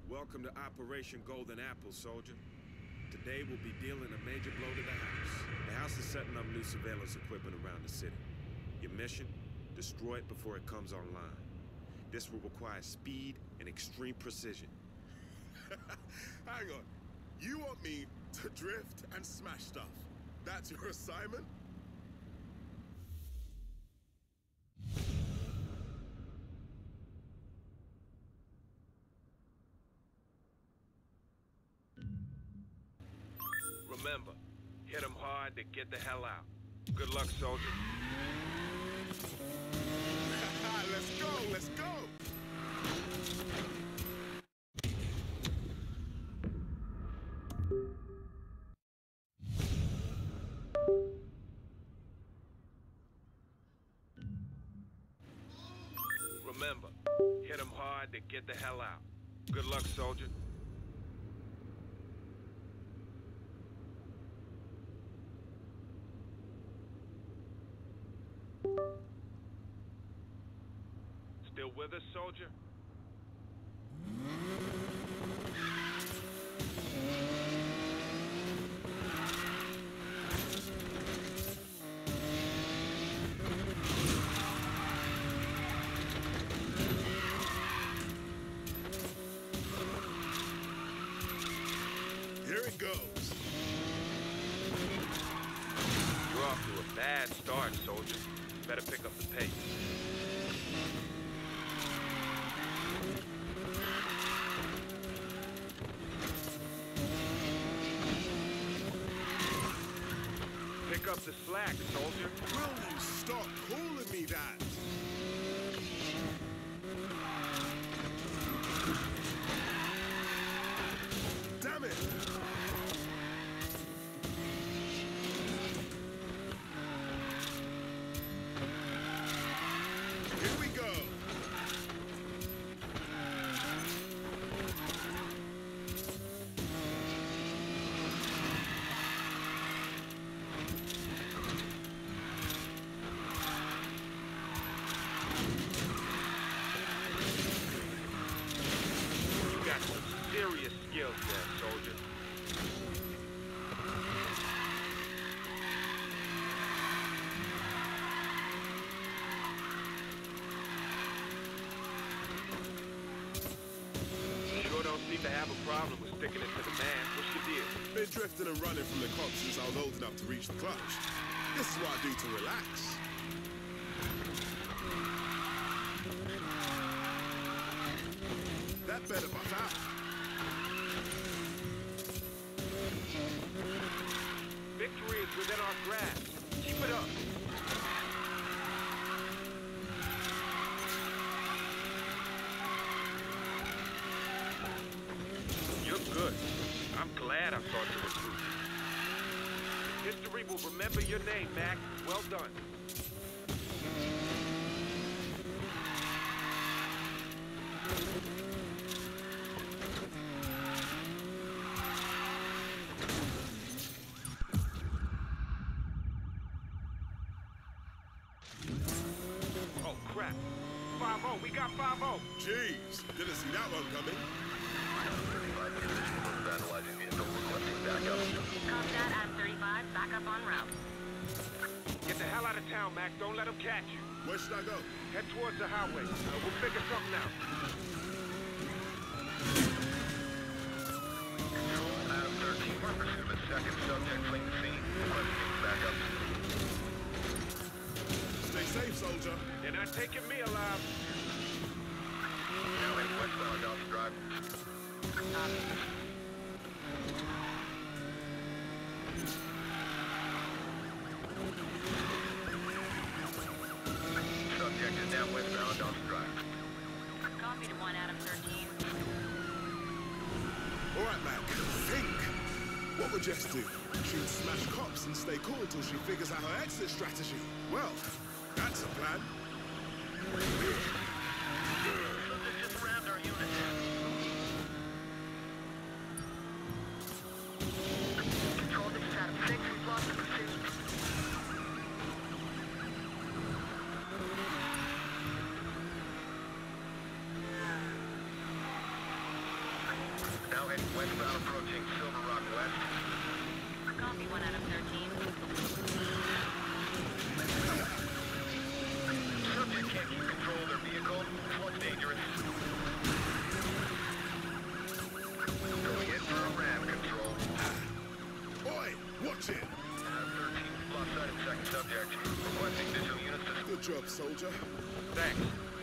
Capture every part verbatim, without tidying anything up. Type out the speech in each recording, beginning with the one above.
Welcome to Operation Golden Apple, soldier. Today we'll be dealing a major blow to the house. The house is setting up new surveillance equipment around the city. Your mission? Destroy it before it comes online. This will require speed and extreme precision. Hang on. You want me to drift and smash stuff? That's your assignment? Remember, hit them hard to get the hell out. Good luck, soldier. Let's go, let's go! Remember, hit them hard to get the hell out. Good luck, soldier. Still with us, soldier? Here it goes. You're off to a bad start, soldier. Better pick up the pace. Pick up the slack, soldier. Will you stop calling me that? Damn it! Here we go! You got some serious skills there, soldier. Sure don't seem to have a problem with sticking it to the man. What's your deal? Been drifting and running from the cops since I was old enough to reach the clutch. This is what I do to relax. That better buff out. Victory is within our grasp. Keep it up. You're good. I'm glad I thought you were true. History will remember your name, Mac. Well done. Oh, crap. five oh, we got five oh. Jeez, didn't see that one coming. Copy that, Adam thirty-five. Back up en route. Get the hell out of town, Mac. Don't let them catch you. Where should I go? Head towards the highway. Uh, we'll figure something out. Adam thirteen, we're in pursuit of a second subject fleeing the scene. Requesting backup. Stay safe, soldier. They're not taking me alive. Now heading westbound Dawson Drive. Copy. Subject is now westbound Dawson Drive. Copy to one, Adam thirteen. All right, Mac. Think. What would Jess do? She'd smash cops and stay cool till she figures out her exit strategy. Well, that's a plan. Subject just rammed our unit. Control, this is Adam six. We've lost the pursuit. Subject westbound approaching Silver Rock West. Copy one out of thirteen. Subject can't keep control of their vehicle. This one's dangerous. Going in for a ram control. Oi, watch it. Out of thirteen, lost sight of second subject. Requesting visual units to... Good job, soldier. Thanks.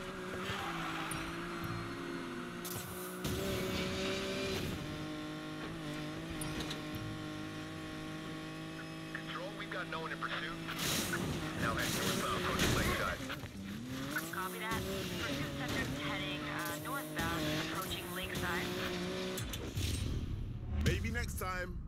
Control, we've got no one in pursuit. Now head northbound, approaching Lakeside. Copy that. Pursuit subject heading uh, northbound, approaching Lakeside. Maybe next time.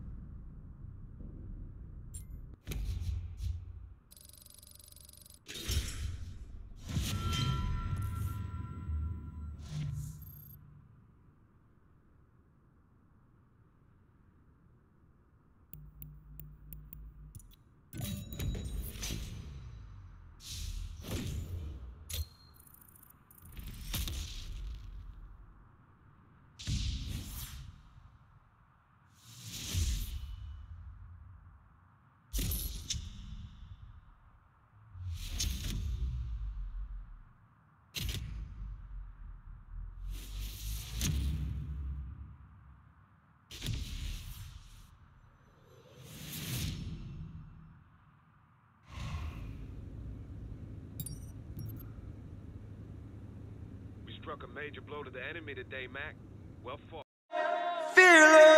Struck a major blow to the enemy today, Mac. Well fought.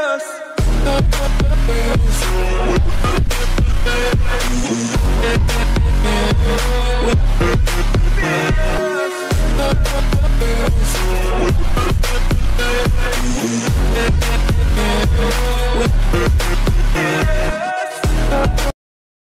Fearless.